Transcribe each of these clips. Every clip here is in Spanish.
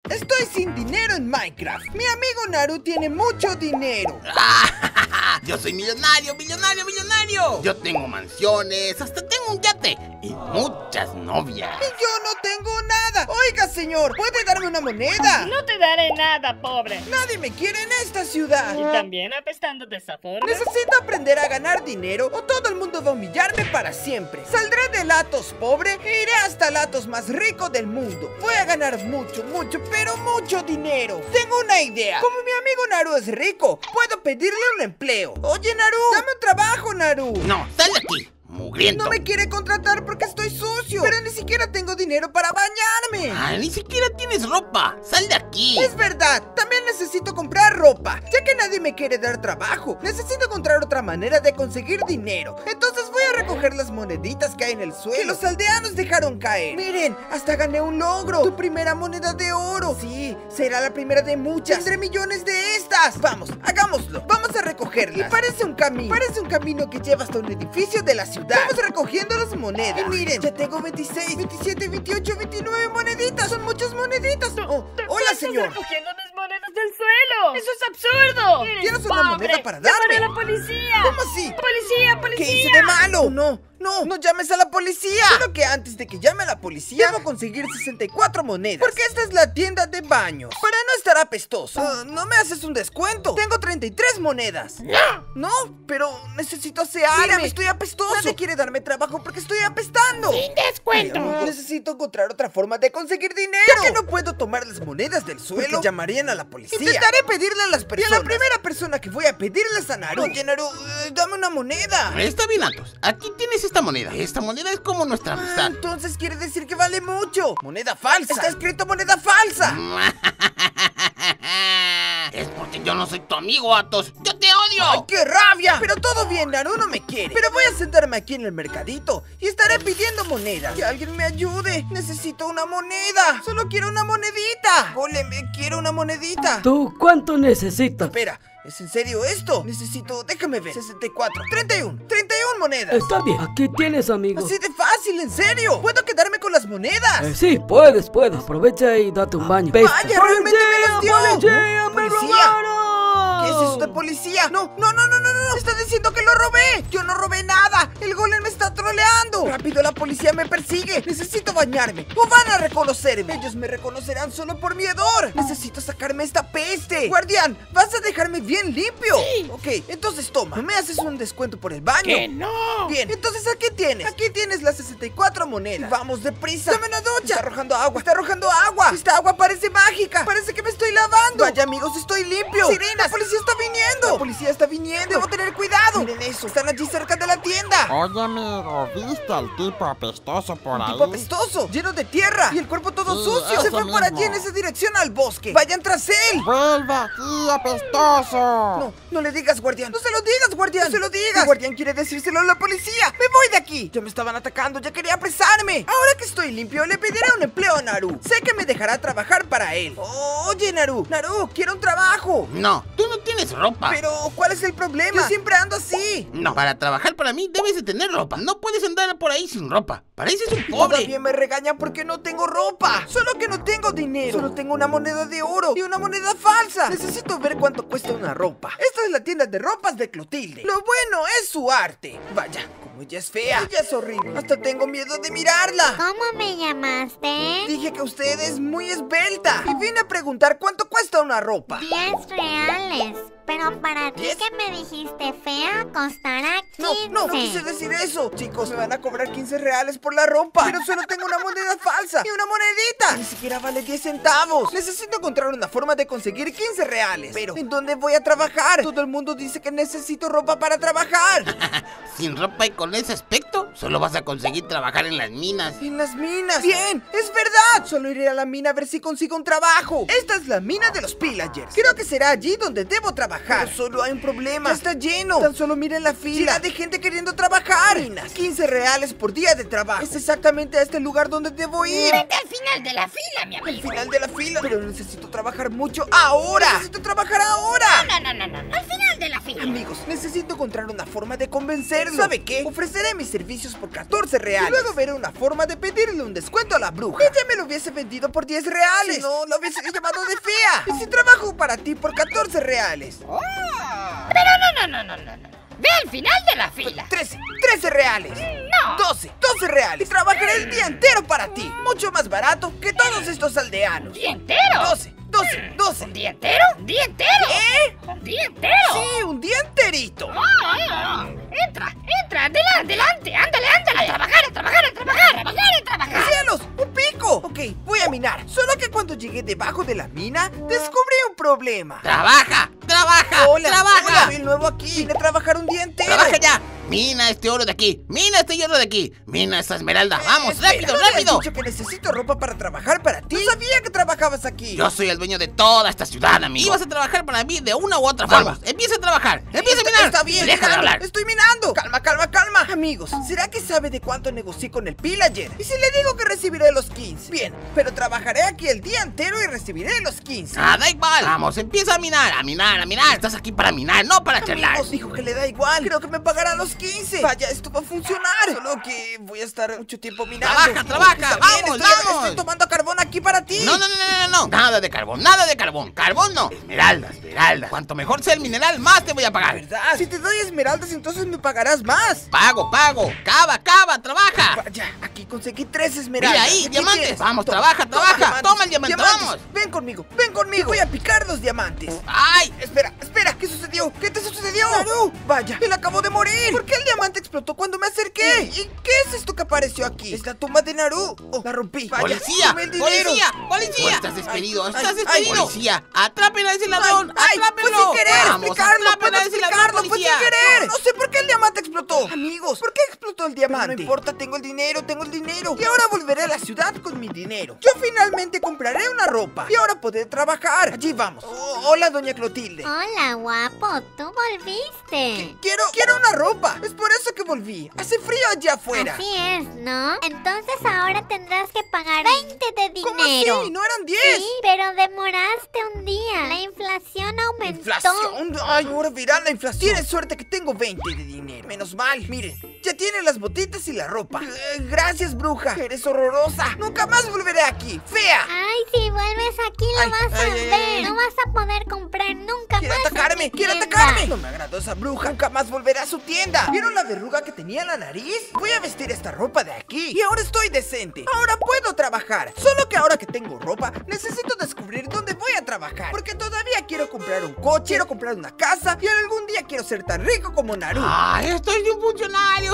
Estoy sin dinero en Minecraft. Mi amigo Naru tiene mucho dinero. Yo soy millonario, millonario, millonario. Yo tengo mansiones, hasta tengo un yate y muchas novias. Y yo no tengo nada. Oiga, señor, ¿puede darme una moneda? No te daré nada, pobre. Nadie me quiere en esta ciudad. Y también apestando de esa forma. Necesito aprender a ganar dinero o todo el mundo va a humillarme para siempre. Saldré de Latos pobre e iré hasta Latos más rico del mundo. Voy a ganar mucho, pero mucho dinero. Tengo una idea. Como mi amigo Naru es rico, puedo pedirle un empleo. Oye, Naru, dame un trabajo, Naru. No, sal de aquí, mugriento. No me quiere contratar porque estoy sucio, pero ni siquiera tengo dinero para bañarme. Ni siquiera tienes ropa. Sal de aquí. Es verdad, también necesito comprar ropa. Ya que nadie me quiere dar trabajo, necesito encontrar otra manera de conseguir dinero. Entonces voy a recoger las moneditas que hay en el suelo que los aldeanos dejaron caer. Miren, hasta gané un logro. Tu primera moneda de oro. Sí, será la primera de muchas. Tendré millones de estas. Vamos, hagámoslo. Vamos a recogerlas. Y parece un camino que lleva hasta un edificio de la ciudad. Vamos recogiendo las monedas. Y miren, ya tengo 26, 27, 28, 29 moneditas. Son muchas moneditas. Hola, señor. Estás recogiendo mis monedas del suelo. ¡Eso es absurdo! ¿Tienes una moneda para darme? ¡Llamaré a la policía! ¿Cómo así? ¡Policía, policía! ¿Qué hice de malo? No llames a la policía. Solo que antes de que llame a la policía debo conseguir 64 monedas, porque esta es la tienda de baños. Para no estar apestoso, ¿no me haces un descuento? Tengo 33 monedas. No, pero necesito asearme. Mira, me estoy apestoso. Nadie quiere darme trabajo porque estoy apestando. ¡Sin descuento! Necesito encontrar otra forma de conseguir dinero. Ya que no puedo tomar las monedas del suelo, porque llamarían a la policía. Intentaré pedirle a las personas. Y a la primera persona que voy a pedirle es a Naru. Oye, Naru, dame una moneda. Está bien, Athos. Aquí tienes esta moneda. Esta moneda es como nuestra amistad. Entonces quiere decir que vale mucho. Moneda falsa. Está escrito moneda falsa. Es porque yo no soy tu amigo, Athos. ¡Yo te odio! ¡Ay, qué rabia! Pero todo bien, Naru no me quiere. Pero voy a sentarme aquí en el mercadito y estaré pidiendo monedas. Que alguien me ayude. Necesito una moneda. Solo quiero una monedita. Golem, quiero una monedita. ¿Tú cuánto necesitas? Espera, ¿es en serio esto? Necesito, déjame ver. 64, 31 monedas. Está bien, aquí tienes, amigo. Así de fácil, en serio. ¿Puedo quedarme con las monedas? Sí, puedes. Aprovecha y date un baño. ¡Vaya, realmente me las dio! ¡Policía, me robaron! ¿Qué es eso de policía? No. Está diciendo que lo robé. Yo no robé nada. El golem me está troleando. Rápido, la policía me persigue. Necesito bañarme o van a reconocerme. Ellos me reconocerán solo por mi hedor. Necesito sacarme esta peste. Guardián, ¿vas a dejarme bien limpio? Sí. Ok, entonces toma. ¿Me haces un descuento por el baño? ¡Que no! Bien, entonces aquí tienes. Aquí tienes las 64 monedas. Vamos deprisa. Dame una ducha. Está arrojando agua. Esta agua parece mágica. Parece que me estoy lavando. Vaya, amigos, estoy limpio. Sirenas, la policía está viniendo. La policía está viniendo. Debo tener cuidado. Miren eso. Están allí cerca de la tienda. Oye, amigo, ¿viste al tipo apestoso por ahí? Tipo apestoso, lleno de tierra y el cuerpo todo Sí, sucio. Se ese fue por allí mismo. en esa dirección al bosque. Vayan tras él. ¡Vuelve aquí, apestoso! No le digas, guardián. No se lo digas, guardián. No se lo digas. El guardián quiere decírselo a la policía. Me voy de aquí. Ya me estaban atacando. Ya quería apresarme. Ahora que estoy limpio, le pediré un empleo a Naru. Sé que me dejará trabajar para él. Oye, Naru, quiero un trabajo. No, tú no tienes ropa. Pero, ¿cuál es el problema? Yo siempre ando así. No, para trabajar para mí debes de tener ropa. No puedes andar por ahí sin ropa. Pareces un pobre. Todavía me regañan porque no tengo ropa. Solo que no tengo dinero. Solo tengo una moneda de oro y una moneda falsa. Necesito ver cuánto cuesta una ropa. Esta es la tienda de ropas de Clotilde. Lo bueno es su arte. Vaya, como ella es fea. Ella es horrible. Hasta tengo miedo de mirarla. ¿Cómo me llamaste? Dije que usted es muy esbelta y vine a preguntar cuánto cuesta una ropa. 10 reales. Pero para ti 10. que me dijiste fea, costará 15. No quise decir eso. Chicos, me van a cobrar 15 reales por la ropa. Pero solo tengo una moneda falsa y una monedita. Ni siquiera vale 10 centavos. Necesito encontrar una forma de conseguir 15 reales. Pero, ¿en dónde voy a trabajar? Todo el mundo dice que necesito ropa para trabajar. Sin ropa y con ese aspecto, solo vas a conseguir trabajar en las minas. En las minas. Bien, es verdad. Solo iré a la mina a ver si consigo un trabajo. Esta es la mina de los pillagers. Creo que será allí donde debo trabajar. Pero solo hay un problema. Ya está lleno. Tan solo miren la fila de gente queriendo trabajar. Minas, 15 reales por día de trabajo. Es exactamente a este lugar donde debo ir. Vete al final de la fila, mi Al amigo. final de la fila. Pero necesito trabajar mucho ahora. Necesito trabajar ahora. No. Al final final de la fila. Amigos, necesito encontrar una forma de convencerlo. ¿Sabe qué? Ofreceré mis servicios por 14 reales. Y luego veré una forma de pedirle un descuento a la bruja. Ella me lo hubiese vendido por 10 reales. Si no, lo hubiese llamado de fea. Y si trabajo para ti por 14 reales. Pero no. Ve al final de la fila. 13 reales. No. 12 reales. Y trabajaré el día entero para ti. Mucho más barato que todos estos aldeanos. ¿Día entero? 12. ¿Un día entero? ¿Un día entero? ¿Eh? ¿Un día entero? Sí, un día enterito. Entra, adelante, ándale, a trabajar. ¡Cielos! ¡Un pico! Ok, voy a minar. Solo que cuando llegué debajo de la mina, descubrí un problema. ¡Trabaja! Hola, soy el nuevo aquí. Vine a trabajar un día entero. ¡Trabaja ya! Mina este oro de aquí, mina este hierro de aquí, mina esta esmeralda. ¡Vamos, Espera, rápido! ¿no me has dicho que necesito ropa para trabajar para ti? No sabía que trabajabas aquí. Yo soy el dueño de toda esta ciudad, amigo. Ibas a trabajar para mí de una u otra forma. Empieza a trabajar, empieza a minar. Está bien, Deja de hablar. Estoy minando. Calma. Amigos, ¿será que sabe de cuánto negocié con el pillager? ¿Y si le digo que recibiré los 15? Bien, pero trabajaré aquí el día entero y recibiré los 15. Da igual. Vamos, empieza a minar. Estás aquí para minar, no para charlar. Amigos, dijo que le da igual. Creo que me pagarán los 15. Vaya, esto va a funcionar. Solo que voy a estar mucho tiempo minando. Trabaja. Vamos. Estoy tomando carbón aquí para ti. No. Nada de carbón. Carbón no. Esmeralda. Cuanto mejor sea el mineral, más te voy a pagar. ¿Verdad? Si te doy esmeraldas, entonces me pagarás más. Pago. Cava, trabaja. Vaya, aquí conseguí 3 esmeraldas. Mira ahí, Aquí diamantes. tienes. Vamos, trabaja. Toma el diamante, vamos. Ven conmigo. Voy a picar los diamantes. ¡Ay! Espera. ¿Qué sucedió? ¿Qué te sucedió? ¡Naru! Vaya, él acabó de morir. ¿Por qué el diamante explotó cuando me acerqué? ¿Y qué es esto que apareció aquí? Es la tumba de Naru. Oh, la rompí. Vaya, ¡Policía! tome el dinero. ¡Policía! Estás despedido. Policía. ¡Atrapen a ese ladrón! ¡Fue sin querer! ¡Vamos, explicarlo, atrapen a ese ladrón, ¡Fue sin policía! querer! No sé por qué el diamante explotó. Amigos, ¿por qué explotó el diamante? No importa, tengo el dinero. Y ahora volveré a la ciudad con mi dinero. Yo finalmente compraré una ropa. Y ahora podré trabajar. Allí vamos. Hola, doña Clotilde. Hola, guapo, tú volviste. Quiero una ropa. Es por eso que volví. Hace frío allá afuera. Así es, ¿no? Entonces ahora tendrás que pagar 20 de dinero. ¿Cómo así? ¿No eran 10? Sí, pero demoraste un día. La inflación aumentó. ¿Inflación? Ay, ahora verán la inflación. Tienes suerte que tengo 20 de dinero. Menos mal. Miren, ya tienen las botitas y la ropa. Gracias, bruja. Eres horrorosa. Nunca más volveré aquí. ¡Fea! Ay, si vuelves aquí lo vas a ver. No vas a poder comprar nunca ¡Quiere más. atacarme! No me agradó esa bruja. Nunca más volveré a su tienda. ¿Vieron la verruga que tenía en la nariz? Voy a vestir esta ropa de aquí. Y ahora estoy decente. Ahora puedo trabajar. Solo que ahora que tengo ropa, necesito descubrir dónde voy a trabajar. Porque todavía quiero comprar un coche, quiero comprar una casa y algún día quiero ser tan rico como Naru. ¡Ay, estoy sin funcionarios!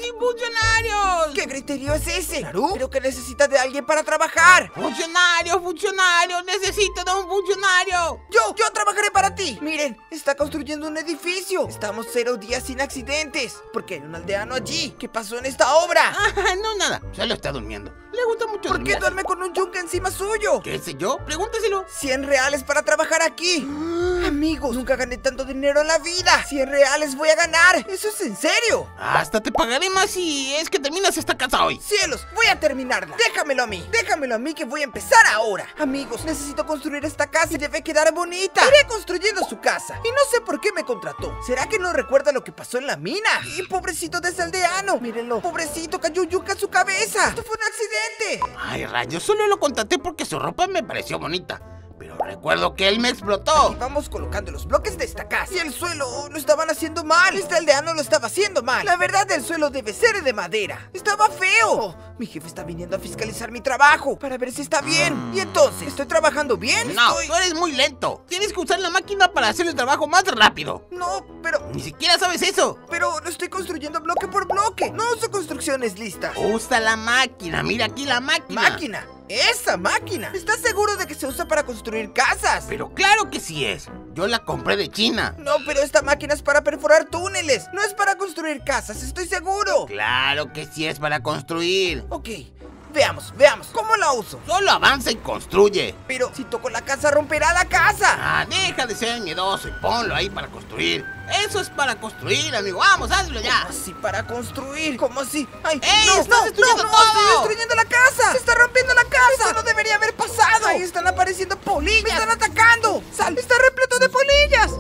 ¿Qué griterío es ese? Naru, creo que necesitas de alguien para trabajar. ¡Funcionario! ¡Necesito de un funcionario! Yo trabajaré para ti. Miren, está construyendo un edificio. Estamos 0 días sin accidentes. Porque hay un aldeano allí. ¿Qué pasó en esta obra? No, nada. Solo está durmiendo. Le gusta mucho ¿Por qué dormir. duerme con un yunque encima suyo? ¿Qué sé yo? Pregúntaselo. 100 reales para trabajar aquí. Amigos, nunca gané tanto dinero en la vida. 100 reales voy a ganar. ¿Eso es en serio? Hasta te pagaré más si es que terminas esta casa hoy. Cielos, voy a terminarla. Déjamelo a mí que voy a empezar ahora. Amigos, necesito construir esta casa y debe quedar bonita. Iré construyendo su casa y no sé por qué me contrató. ¿Será que no recuerda lo que pasó en la mina? Y pobrecito de ese aldeano. Mírenlo, pobrecito, cayó yuca en su cabeza. Esto fue un accidente. Ay, rayos, solo lo contraté porque su ropa me pareció bonita. Pero recuerdo que él me explotó. Y vamos colocando los bloques de esta casa. Y el suelo lo estaban haciendo mal. Este aldeano lo estaba haciendo mal. La verdad, el suelo debe ser de madera. Estaba feo. Oh, mi jefe está viniendo a fiscalizar mi trabajo para ver si está bien. Y entonces, ¿estoy trabajando bien? No, tú eres muy lento. Tienes que usar la máquina para hacer el trabajo más rápido. No, pero... Ni siquiera sabes eso. Pero lo estoy construyendo bloque por bloque. No uso construcciones listas. Usa la máquina. Mira aquí la máquina. ¿Máquina? ¡Esa máquina! ¿Estás seguro de que se usa para construir casas? Pero claro que sí es. Yo la compré de China. No, pero esta máquina es para perforar túneles. No es para construir casas, estoy seguro. Claro que sí es para construir. Ok, veamos. ¿Cómo la uso? Solo avanza y construye. Pero si toco la casa, romperá la casa. Deja de ser miedoso y ponlo ahí para construir. Eso es para construir, amigo. Vamos, hazlo ya. ¿Cómo así para construir? ¿Cómo así? ¡Ay! ¡Ey, no, estás destruyendo todo! ¡Estoy destruyendo la casa! ¡Se está rompiendo la casa! ¡Eso no debería haber pasado! ¡Ahí están apareciendo polillas! ¡Me están atacando! ¡Sal! ¡Está repleto de polillas! polillas!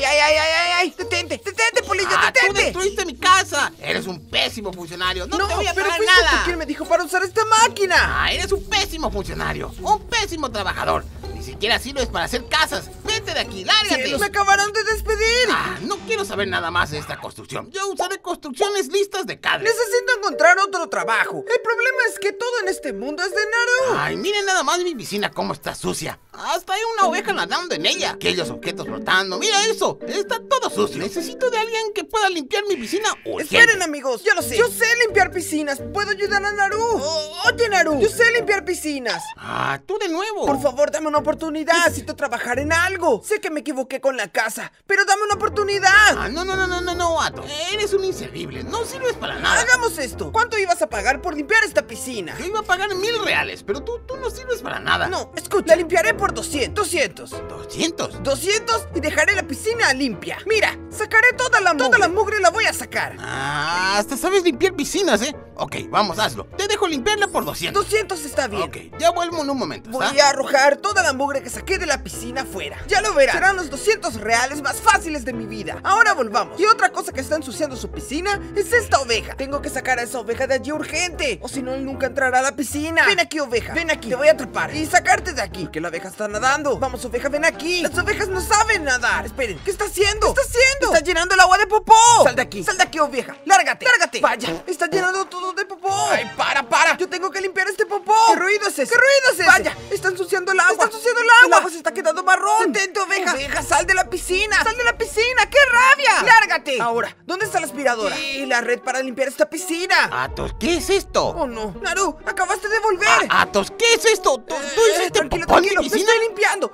¡Ay! ¡Detente, polilla, ¡Tú detente! destruiste mi casa! Eres un pésimo funcionario. No te voy a pero pagar fuiste tú nada. quien me dijo para usar esta máquina. Ah, eres un pésimo funcionario. Un pésimo trabajador. Ni siquiera sirves para hacer casas. Vete de aquí, lárgate. ¡Cielos, me acabaron de despedir! No quiero saber nada más de esta construcción. Yo usaré construcciones listas de cadres. Necesito encontrar otro trabajo. El problema es que todo en este mundo es de Naru. Ay, miren nada más mi piscina cómo está sucia. Hasta hay una oveja nadando en ella. Aquellos objetos flotando. Mira eso. Está todo sucio. Necesito de alguien que pueda limpiar mi piscina urgente. Esperen, amigos, ya lo sé. Yo sé limpiar piscinas. Puedo ayudar a Naru. Oye, Naru, yo sé limpiar piscinas. Ah, tú de nuevo. Por favor, dame una oportunidad. Necesito trabajar en algo. Sé que me equivoqué con la casa, pero dame una oportunidad. Ah, no, Atos. Eres un inservible. No sirves para nada. Hagamos esto. ¿Cuánto ibas a pagar por limpiar esta piscina? Yo iba a pagar 1000 reales, pero tú no sirves para nada. No, escucha, la limpiaré por 200. 200. 200 y dejaré la piscina limpia. Mira, sacaré toda la mugre. Toda la mugre la voy a sacar. Ah, hasta sabes limpiar piscinas, ¿eh? Ok, vamos, hazlo. Te dejo limpiarla por 200. 200 está bien. Ok, ya vuelvo en un momento. Voy a arrojar toda la mugre que saqué de la piscina afuera. Ya lo verás. Serán los 200 reales más fáciles de mi vida. Ahora volvamos. Y otra cosa que está ensuciando su piscina es esta oveja. Tengo que sacar a esa oveja de allí urgente, o si no, él nunca entrará a la piscina. Ven aquí, oveja. Ven aquí. Te voy a atrapar y sacarte de aquí, que la oveja está nadando. Vamos, oveja, ven aquí. Las ovejas no saben nadar. Esperen, ¿qué está haciendo? ¿Qué está haciendo? Está llenando el agua de popó. Sal de aquí, oveja. Lárgate. Vaya, está llenando todo de popó. Ay, para. Yo tengo que limpiar este popó. ¿Qué ruido es ese? Vaya, está ensuciando el agua. El agua se está quedando marrón. Detente, oveja. Oveja, sal de la piscina. ¡Qué rabia! ¡Lárgate! Ahora, ¿dónde está la aspiradora? Y la red para limpiar esta piscina. Atos, ¿qué es esto? Oh, no. Naru, acabaste de volver. Atos, ¿qué es esto? ¿Tú hiciste Tranquilo. popó en mi Lo piscina? estoy limpiando.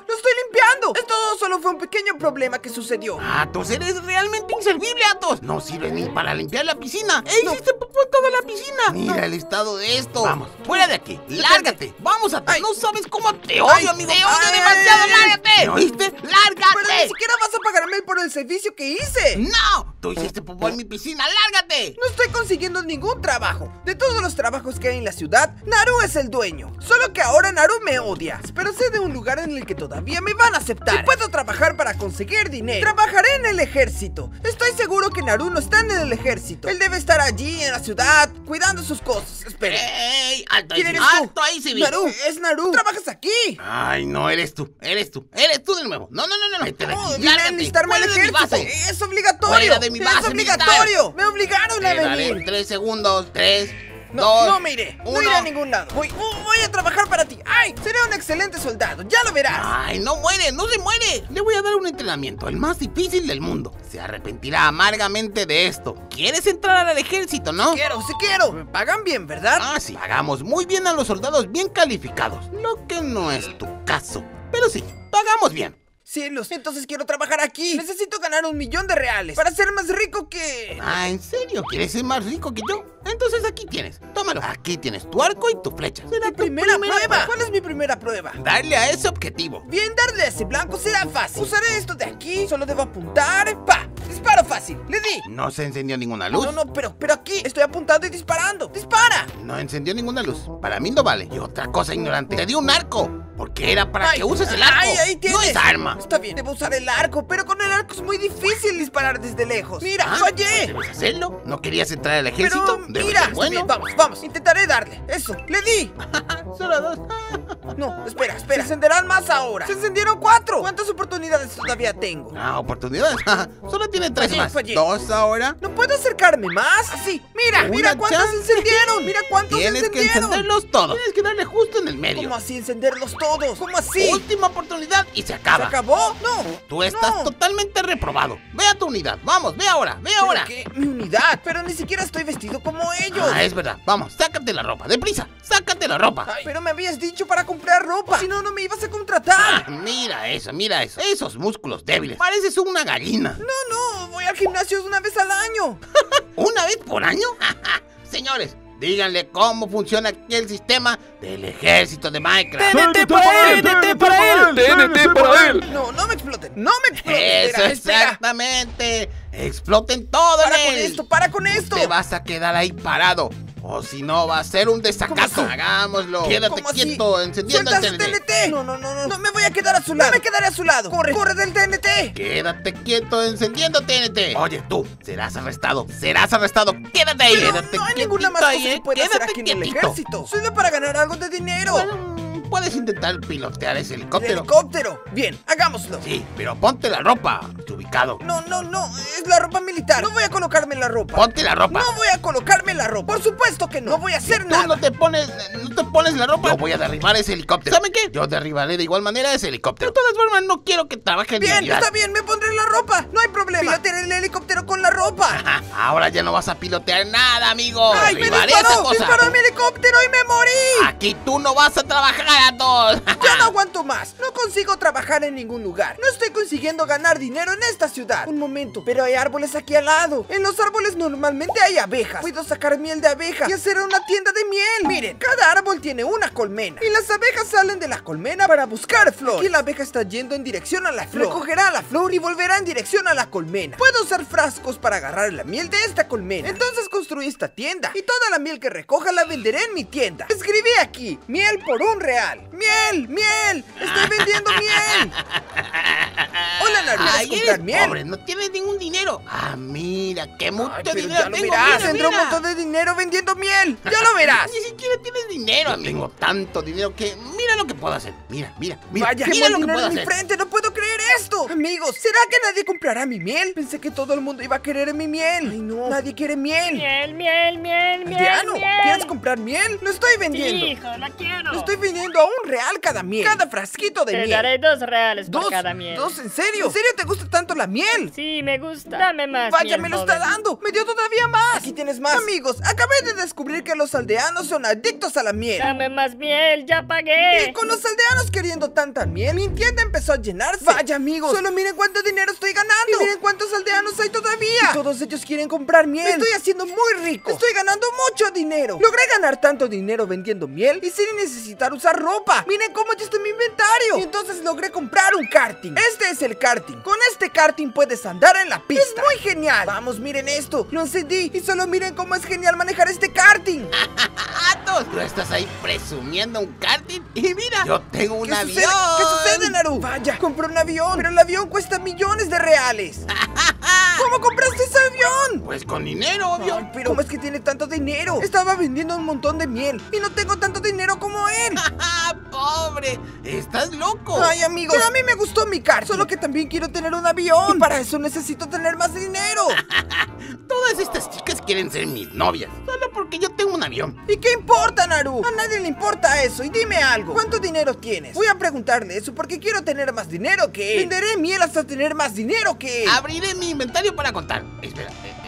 Esto solo fue un pequeño problema que sucedió. Atos, eres realmente inservible, Atos. No sirves ni para limpiar la piscina. Hiciste popó en toda la piscina. Mira el estado de esto. Vamos, fuera de aquí. Lárgate. Vamos, Atos. No sabes cómo te odio, amigo. Te odio demasiado. Lárgate. ¿Me oíste? Lárgate. Pero ni siquiera vas a pagarme por el servicio que hice. ¡No! Tú hiciste popó en mi piscina. ¡Lárgate! No estoy consiguiendo ningún trabajo. De todos los trabajos que hay en la ciudad, Naru es el dueño. Solo que ahora Naru me odia. Pero sé de un lugar en el que todavía me van a aceptar. Y puedo trabajar para conseguir dinero. Trabajaré en el ejército. Estoy seguro que Naru no está en el ejército. Él debe estar allí en la ciudad, cuidando sus cosas. Espera. ¡Ey! ¡Alto ahí! ¿Quién eres tú? ¡Alto ahí, civil! Naru, es Naru. Trabajas aquí. Ay, no, eres tú de nuevo. No. Vete de aquí. Vine a enlistarme al Fuera de mi ejército. base. Es obligatorio. Fuera de mi base Es obligatorio. Me obligaron a Te daré venir. 3 segundos. 3, No, 2, no me iré. No iré a ningún lado. Voy a trabajar para ti. ¡Ay! Seré un excelente soldado. Ya lo verás. Ay, no se muere. Le voy a dar un entrenamiento, el más difícil del mundo. Se arrepentirá amargamente de esto. ¿Quieres entrar al ejército, no? Sí quiero. Me pagan bien, ¿verdad? Ah, sí. Pagamos muy bien a los soldados bien calificados. Lo que no es tu caso. Pero sí, pagamos bien. Cielos, entonces quiero trabajar aquí. Necesito ganar 1.000.000 de reales para ser más rico que... Ah, ¿en serio? ¿Quieres ser más rico que yo? Entonces aquí tienes, tómalo. Aquí tienes tu arco y tu flecha. Será Mi tu primera prueba. ¿Cuál es mi primera prueba? Darle a ese objetivo. Bien, darle a ese blanco será fácil. Usaré esto de aquí. Solo debo apuntar. ¡Pa! Disparo fácil. Le di. No se encendió ninguna luz. No, pero aquí estoy apuntando y disparando. ¡Dispara! No encendió ninguna luz. Para mí no vale. Y otra cosa, ignorante. Te di un arco. Porque era para que uses el arco. Ahí tienes. No es arma. Está bien, debo usar el arco, pero con el arco es muy difícil disparar desde lejos. Mira, fallé. ¿Debes hacerlo? ¿No querías entrar al ejército? Pero Debe mira, ser bueno. está bien, vamos. Intentaré darle. Eso, le di. Solo 2. No, espera. Se encenderán más ahora. Se encendieron 4. ¿Cuántas oportunidades todavía tengo? Ah, oportunidades. Solo tiene 3 más. Fallé. 2 ahora. ¿No puedo acercarme más? Así. Mira cuántos chance. se encendieron. Mira cuántos se Tienes que encendieron. encenderlos todos. Tienes que darle justo en el medio. ¿Cómo así encenderlos todos? ¿Cómo así? Última oportunidad y se acaba. ¿Se acabó? No. Tú estás no. totalmente reprobado. Ve a tu unidad. Vamos, ve ahora. ¿Pero qué? Mi unidad. Pero ni siquiera estoy vestido como ellos. Ah, es verdad. Vamos, sácate la ropa. Deprisa, sácate la ropa. Ay, pero me habías dicho para comprar ropa. Si no, no me ibas a contratar. Mira eso. Esos músculos débiles. Pareces una gallina. No. Voy al gimnasio una vez al año. ¿Una vez por año? Señores, díganle cómo funciona aquí el sistema del ejército de Minecraft. ¡TNT para él! ¡TNT para él! ¡TNT para él! No me exploten. Eso, Espera. exactamente. Exploten todo en él. Para con esto. Te vas a quedar ahí parado. o si no va a ser un desacato. Hagámoslo. Quédate quieto, encendiendo el TNT. No me voy a quedar a su lado. No me quedaré a su lado. Corre del TNT. Quédate quieto, encendiendo TNT. Oye, tú, serás arrestado. Quédate ahí. Pero no hay ninguna más cosa que pueda hacer aquí en el ejército. Solo para ganar algo de dinero. Puedes intentar pilotear ese helicóptero. ¿El helicóptero? Bien, hagámoslo. Sí, pero ponte la ropa. Ubicado. No, es la ropa militar. No voy a colocarme la ropa. Ponte la ropa. No voy a colocarme la ropa. Por supuesto que no. No voy a hacer nada. Tú no te pones la ropa. Yo voy a derribar ese helicóptero. ¿Saben qué? Yo derribaré de igual manera ese helicóptero. De todas formas, no quiero que trabajen. Bien, está bien, me pondré la ropa. No hay problema. Pilotearé el helicóptero con la ropa. Ajá, ahora ya no vas a pilotear nada, amigo. ¡Ay, me disparó mi helicóptero y me morí! Aquí tú no vas a trabajar, Athos. Ya no aguanto más. No consigo trabajar en ningún lugar. No estoy consiguiendo ganar dinero en esta ciudad. Un momento, pero hay árboles aquí al lado. En los árboles normalmente hay abejas. Puedo sacar miel de abeja y hacer una tienda de miel. Miren, cada árbol tiene una colmena y las abejas salen de la colmena para buscar flor. Aquí la abeja está yendo en dirección a la flor. Recogerá la flor y volverá en dirección a la colmena. Puedo usar frascos para agarrar la miel de esta colmena. Entonces construí esta tienda y toda la miel que recoja la venderé en mi tienda. Escribí aquí, miel por $1. ¡Miel! ¡Estoy vendiendo miel! Hola, Naru, ¿quieres comprar miel? Pobre, no tienes ningún dinero. Ah, mira, qué mucho dinero ya lo tengo. verás. Tendré un montón de dinero vendiendo miel. Ya lo verás. Ni siquiera tienes dinero, amigo. Tengo tanto dinero que mira lo que puedo hacer. Mira. Vaya, mira lo que puedo hacer. En mi frente, no puedo creer esto. Amigos, ¿será que nadie comprará mi miel? Pensé que todo el mundo iba a querer mi miel. Ay, no, nadie quiere miel. Miel. Aldeano, ¿quieres comprar miel? Lo estoy vendiendo. Sí, hijo, la quiero. Lo estoy vendiendo a $1 cada miel. Cada frasquito de miel. Te daré $2 por cada miel. ¿2? ¿En serio? ¿En serio te gusta tanto la miel? Sí, me gusta. Dame más. Vaya, miel, me lo está dando. Me dio todavía más. Aquí tienes más. Amigos, acabé de descubrir que los aldeanos son adictos a la miel. Dame más miel, ya pagué. Y con los aldeanos queriendo tanta miel, mi tienda empezó a llenarse. Vaya, amigos, solo miren cuánto dinero estoy ganando. Y miren cuántos aldeanos hay todavía. Y todos ellos quieren comprar miel. Me estoy haciendo muy rico. Estoy ganando mucho dinero. Logré ganar tanto dinero vendiendo miel y sin necesitar usar ropa. Miren cómo ya está mi inventario. Y entonces logré comprar un karting. Este es el karting. Con este karting puedes andar en la pista. Es muy genial. Vamos, miren esto. Lo encendí y solo miren cómo es genial manejar este karting. Athos, tú estás ahí presumiendo un karting. Y mira, yo tengo un avión. ¿Qué sucede, Naru? Vaya, compré un avión, pero el avión cuesta millones de reales. ¿Cómo compraste ese avión? Pues con dinero, obvio. Ay, pero ¿cómo es que tiene tanto dinero? Estaba vendiendo un montón de miel y no tengo tanto dinero como él. Pobre, estás loco. Ay, amigos, pero a mí me gustó mi karting. Solo que también quiero tener un avión. Y para eso necesito tener más dinero. Todas estas chicas quieren ser mis novias, solo porque yo tengo un avión. ¿Y qué importa, Naru? A nadie le importa eso. Y dime algo, ¿cuánto dinero tienes? Voy a preguntarle eso porque quiero tener más dinero que él. Venderé miel hasta tener más dinero que él. Abriré mi inventario para contar. Espera,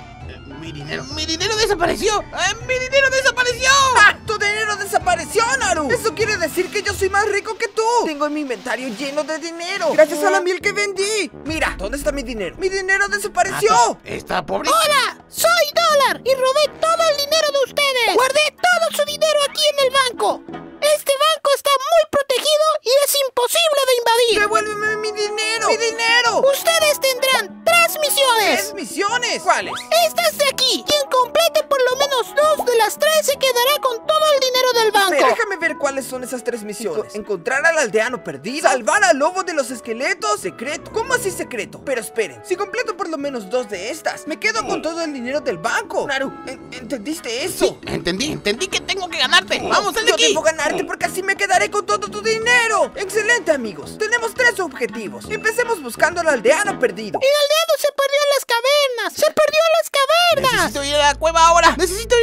mi dinero desapareció. ¡Mi dinero desapareció! ¡Ah! ¡Tu dinero desapareció, Naru! Eso quiere decir que yo soy más rico que tú. Tengo mi inventario lleno de dinero gracias a la miel que vendí. Mira, ¿dónde está mi dinero? ¡Mi dinero desapareció! ¿Está pobre? ¡Hola! Soy Dólar y robé todo el dinero de ustedes. Guardé todo su dinero aquí en el banco. Este banco está muy protegido y es imposible de invadir. ¡Devuélveme mi dinero! ¡Mi dinero! Ustedes tendrán 3 misiones. ¿3 misiones? ¿Cuáles? Estas de aquí. Quien complete por lo menos 2 de las 3 se quedará con todo el dinero del banco. Pero déjame ver cuáles son esas 3 misiones. Encontrar al aldeano perdido, salvar al lobo de los esqueletos, secreto. ¿Cómo así secreto? Pero esperen, si completo por lo menos 2 de estas, me quedo con todo el dinero del banco. Naru, ¿entendiste eso? Sí, entendí que tengo que ganarte. Vamos, sal de aquí. Yo debo ganarte porque así me quedaré con todo tu dinero. Excelente, amigos. Tenemos 3 objetivos. Empecemos buscando al aldeano perdido. El aldeano se perdió en las cavernas. ¡Se perdió en las cavernas! Necesito ir a la cueva ahora.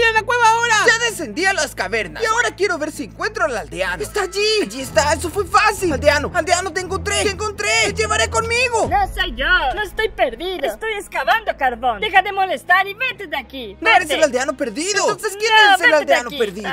Ya descendí a las cavernas y ahora quiero ver si encuentro al aldeano. Está allí. Allí está. Eso fue fácil. Aldeano, te encontré. Te llevaré conmigo. No soy yo. No estoy perdido. Estoy excavando carbón. Deja de molestar y vete de aquí. No eres el aldeano perdido. Entonces, ¿quién es el aldeano perdido?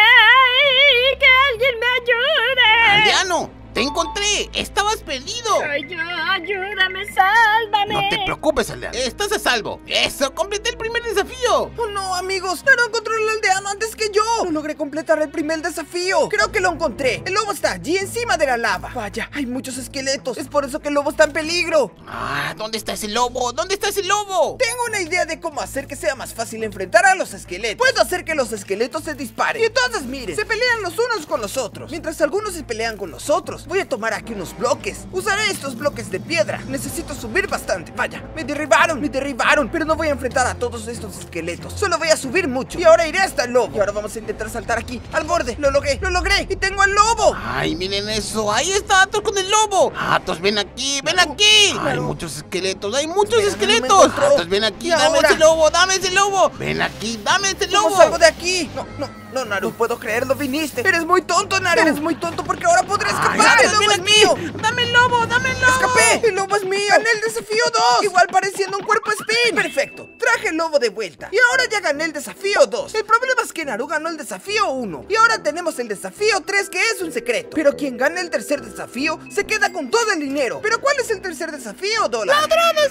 ¡Ay! ¡Que alguien me ayude! ¡Aldeano! ¡Te encontré! ¡Estabas perdido! ¡Soy yo! ¡Ayúdame! ¡Sálvame! No te preocupes, aldeano. Estás a salvo. ¡Eso! ¡Completé el primer desafío! Oh, no, amigos. No encontré al aldeano antes que que yo. No logré completar el primer desafío. Creo que lo encontré. El lobo está allí encima de la lava. Vaya, hay muchos esqueletos. Es por eso que el lobo está en peligro. ¿Dónde está ese lobo? ¿Dónde está ese lobo? Tengo una idea de cómo hacer que sea más fácil enfrentar a los esqueletos. Puedo hacer que los esqueletos se disparen. Y entonces miren, se pelean los unos con los otros. Mientras algunos se pelean con los otros, voy a tomar aquí unos bloques. Usaré estos bloques de piedra. Necesito subir bastante. Vaya, me derribaron. Pero no voy a enfrentar a todos estos esqueletos. Solo voy a subir mucho. Y ahora iré hasta el lobo. Y ahora vamos a intentar saltar aquí, al borde. Lo logré. Y tengo al lobo. Ay, miren eso. Ahí está Athos con el lobo. Athos, ven aquí. Claro. Hay muchos esqueletos. No Athos, ven aquí. Dame ese lobo. Ven aquí, dame ese lobo. ¿Cómo salgo de aquí? No, Naru, no puedo creerlo, viniste. Eres muy tonto, Naru. Eres muy tonto porque ahora podré escapar. Ay, El lobo es mío. Dame el lobo. Escapé. El lobo es mío. Gané el desafío 2. Igual pareciendo un cuerpo spin. Perfecto. Traje el lobo de vuelta. Y ahora ya gané el desafío 2. El problema es que Naru ganó el desafío 1. Y ahora tenemos el desafío 3, que es un secreto. Pero quien gane el tercer desafío se queda con todo el dinero. ¿Pero cuál es el tercer desafío, Dólar? ¡Ladrones!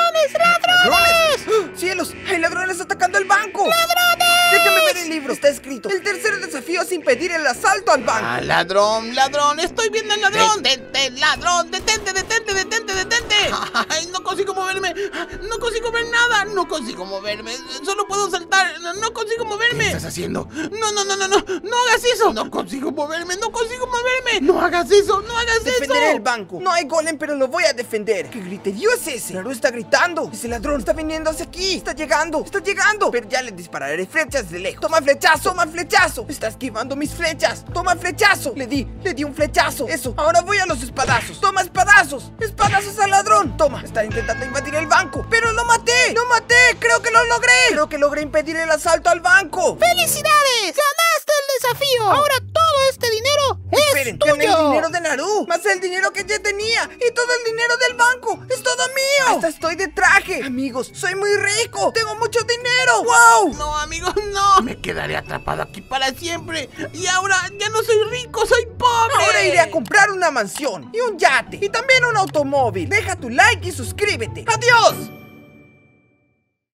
¡Oh, cielos! ¡Hay ladrones atacando el banco! ¡Ladrones! Déjame ver el libro. Está escrito: el tercer desafío es impedir el asalto al banco. Ladrón. Estoy viendo al ladrón. Detente, ladrón. Detente. Ay, no consigo moverme. No consigo ver nada. No consigo moverme. Solo puedo saltar. No consigo moverme. ¿Qué estás haciendo? No. No hagas eso. No consigo moverme. No hagas eso. Defenderé el banco. No hay golem, pero lo voy a defender. ¿Qué griterío es ese? Naru está gritando. Ese ladrón está viniendo hacia aquí. Está llegando. Pero ya le dispararé flechas de lejos. Toma flechazo. Está esquivando mis flechas. Toma flechazo. Le di un flechazo. Eso. Ahora voy a los espadazos. Toma espadazos al ladrón. Toma. Está intentando invadir el banco. Pero lo maté. Creo que lo logré. Creo que logré impedir el asalto al banco. ¡Felicidades! ¡Ganaste el desafío! Ahora todo este dinero es tuyo. Gané el dinero de Naru, más el dinero que ya tenía. Y todo el dinero del banco. Es todo mío. Hasta estoy de traje. Amigos, soy muy rico. Tengo mucho dinero. ¡Wow! No, amigos, no. Me quedaré atrapado aquí para siempre. Y ahora ya no soy rico, soy pobre. Ahora iré a comprar una mansión y un yate y también un automóvil. Deja tu like y suscríbete. ¡Adiós!